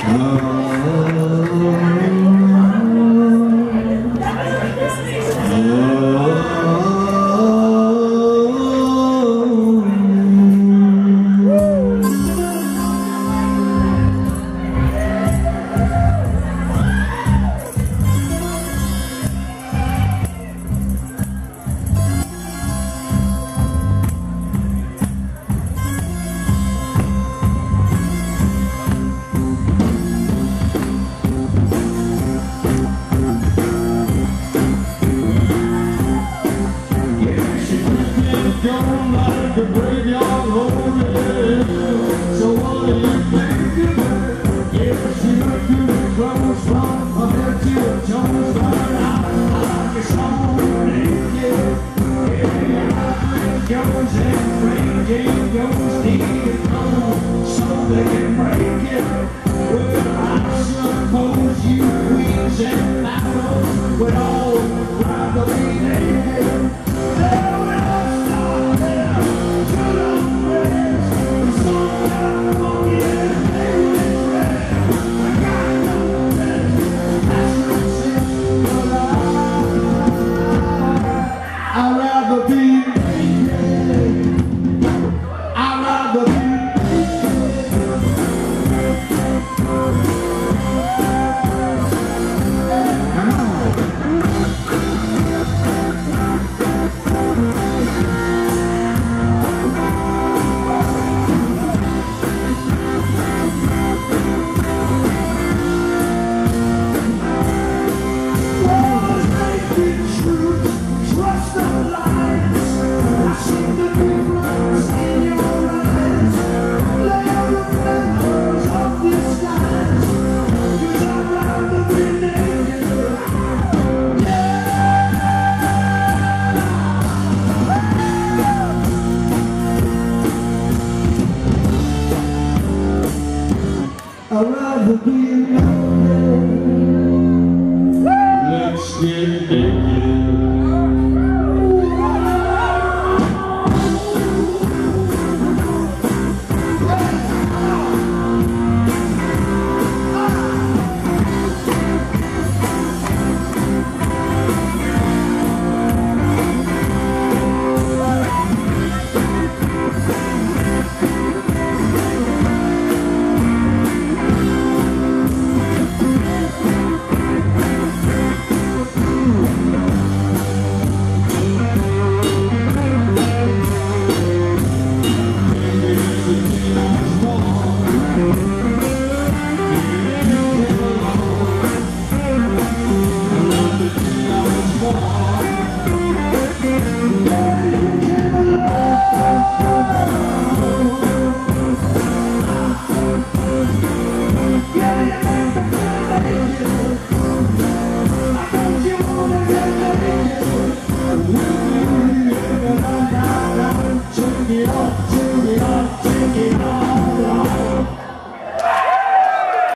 Gone like a graveyard holy. So what do you think of her? Yeah, she looked through the clothes from her head to her toes. But I like a song naked. Yeah, I goes and breaking goes deep on so they can break it. Well, I suppose you queens and battles would all rather be naked. I'd rather be alone. Let's get